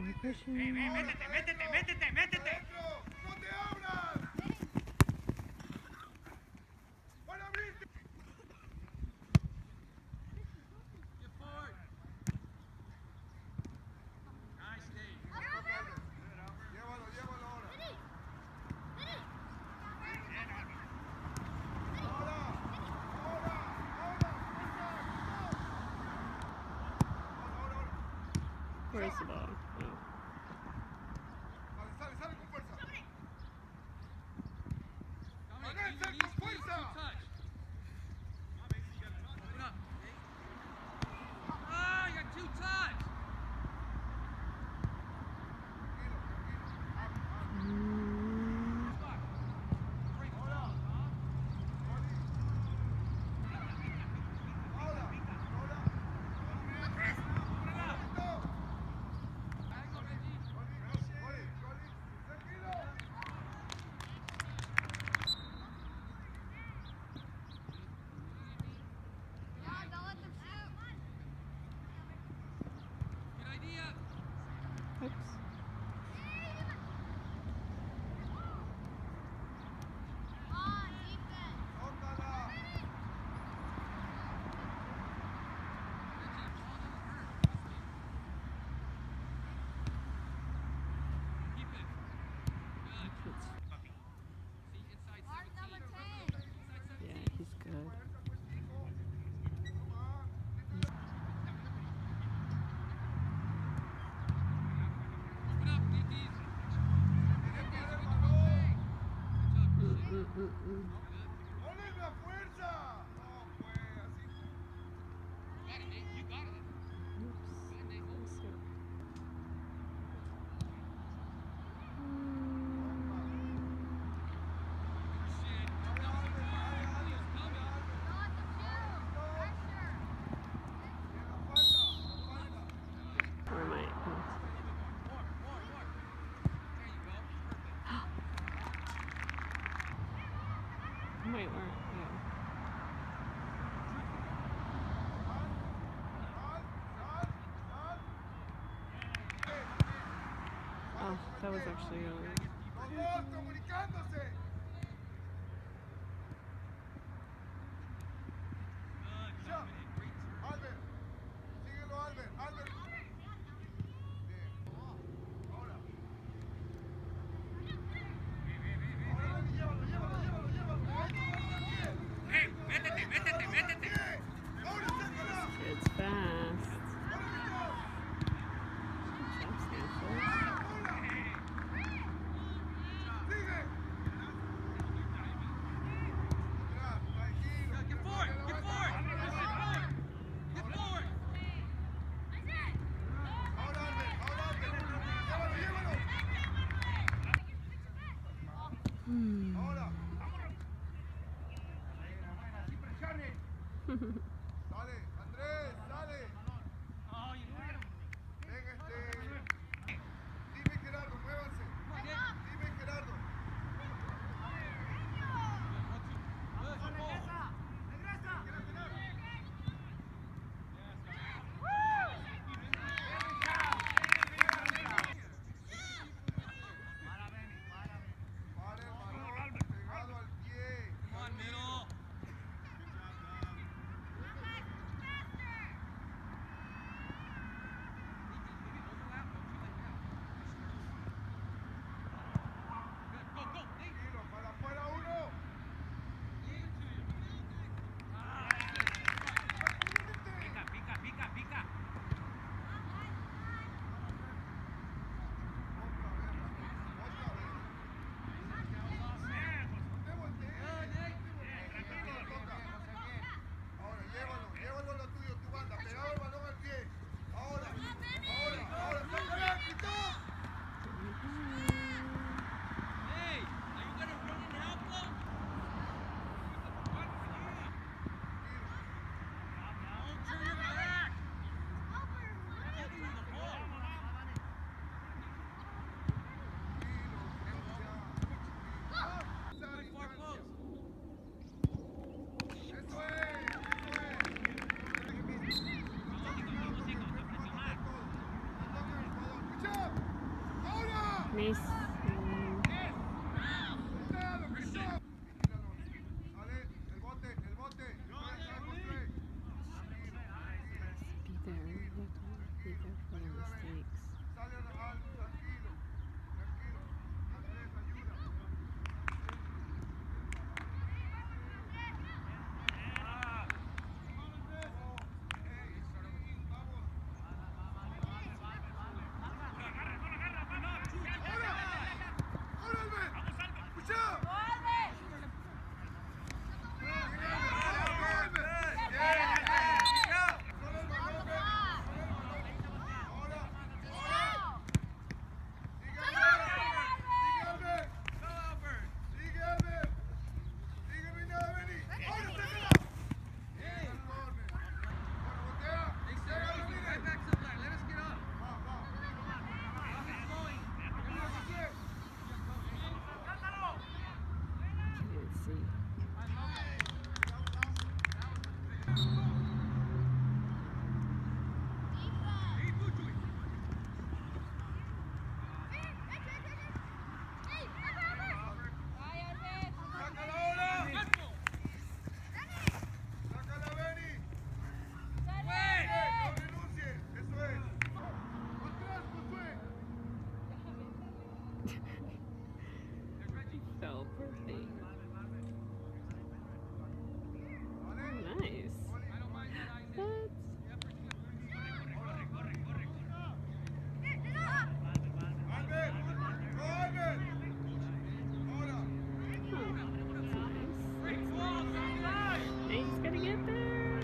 pushing. Métete, métete, métete, métete. ¡No te abras! ¡Para abrirte! Get forward. Nice, Dave. Llévalo, llévalo ahora. Where's the ball? Oh. Sale, sale con fuerza. Dominic, Vanessa, easy, con easy, fuerza. touch. Open up. Ah, you got two touch. Oops. Yeah, he's good. ¡Ponle la fuerza! No, pues, así. Where am I? Oh. Might work. Yeah. Oh, that was actually really. ¡Los dos comunicándose! Ya. Albert. Síguelo, Albert. Albert. Bien. Ahora. Ahora, llévalo, llévalo, llévalo, llévalo. Hey, métete, métete, métete. Ahora, sácala. It's fast. Ahora, Good job, Stanford. sigue. Atrás, tranquilo. Get forward, get forward. Get forward. Ahora, Albert. Ahora, Albert. Llévalo, llévalo. Ahora. Dale, Andrés, dale. Ven, dime Gerardo, muévanse. Dime Gerardo. Para el balón, pegado al pie. Come on, middle. Mason. Sale, el bote, el bote. Be there. You have to be there for the mistakes. Sale al tranquilo, tranquilo. Andrés, ayuda. Can't see. Fell perfect. Nice. That's nice. Nate's gonna get there.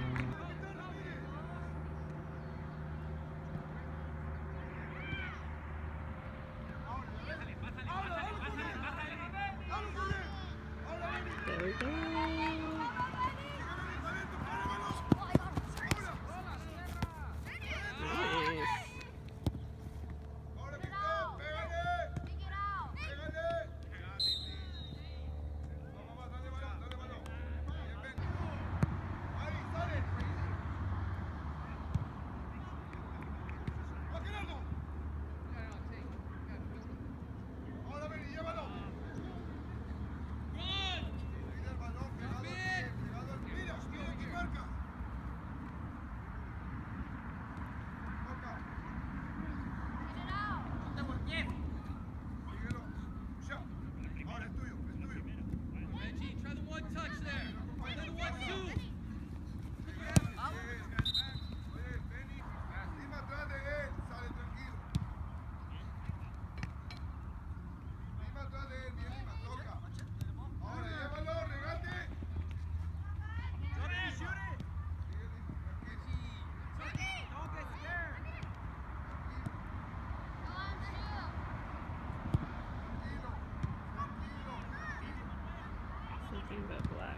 There we go. Nice. Something but black.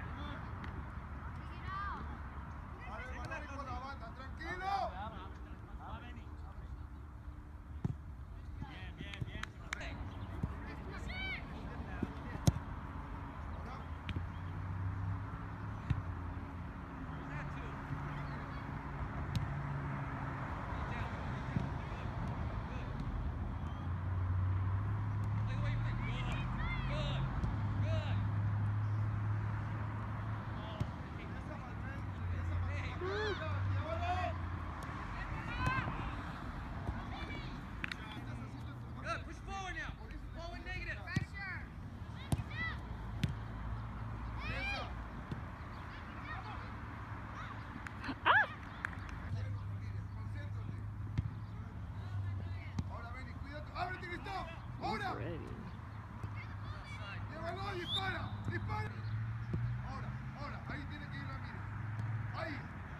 Ahora, Ready. llévalo, dispara, dispara. Ahora, ahí tiene que ir Ramírez. Ahí.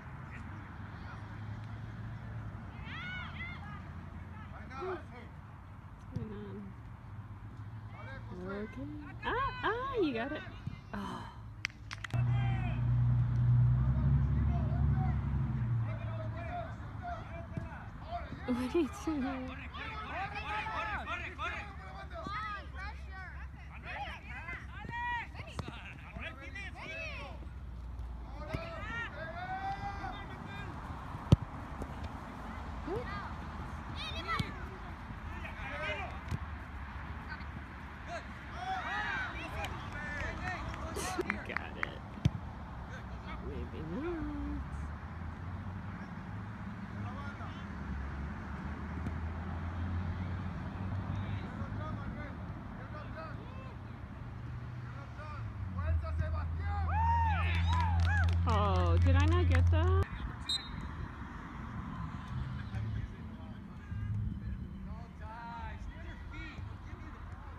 Hay nada. Hang on. Vale, José. Okay. You got it. Oh. What are you doing? did I not get that? No dives. Use your feet. Give me the ball.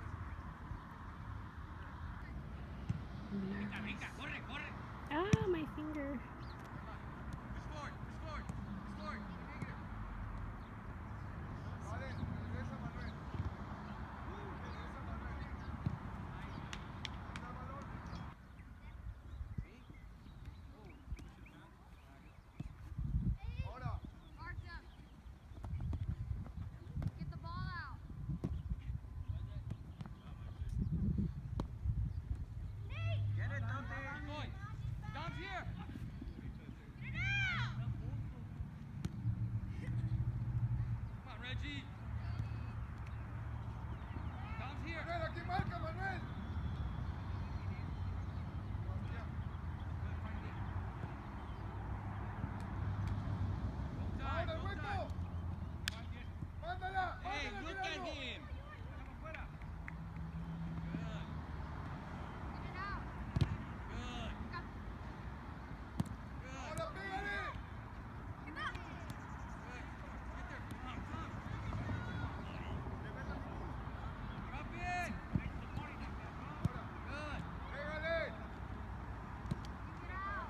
Brinca, brinca. Corre, corre. Ah, my finger. Push forward. Push forward. Push forward. Vale, regresa Manuel. Regresa Manuel. Anda balón. Ahora. Get the ball out. Get it, Dante. Boy. Dom's here. Get it out. Come on, Reggie. Dom's here. Manuel, aquí marca, Manuel. Ahora, Hueco. Mándala. Hey, Mándala, look at Tirano. him. Get it out. Good. Ahora, pégale. Get that. Drop it. Good. Pégale. Get out.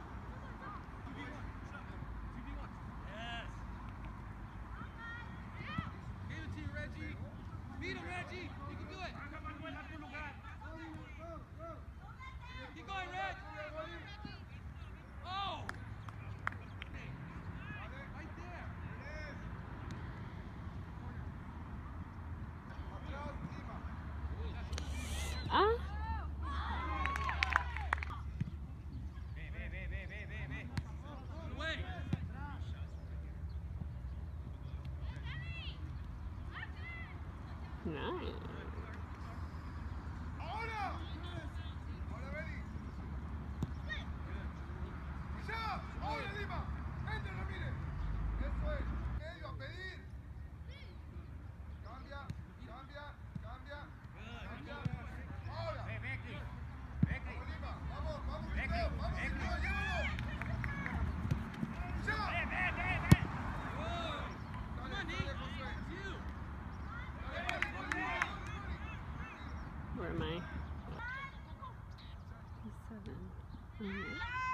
Yes. Give it to you, Reggie. Beat him, Reggie. You can do it. Keep going, Reg. Oh. Right there. Atrás, Lima. Ah, Ve, ve, ve, ve, ve, ve, ve. Away. nice. Ahora. Ahora, Beli. Ya. Ahora, Lima. Entra, Ramírez. Eso es. Medio a pedir. Cambia, cambia, cambia. Cambia. Ahora. Ve, ve aquí. Ve aquí. Vamos, Lima. Vamos, vamos, Ven, Mateo. Vamos, ven, Mateo. Llévalo. Ya. Ve, ve, ve, ve. Dale, dale, Josué. Dale, Mari, Mari, Mari. Where am I? 7.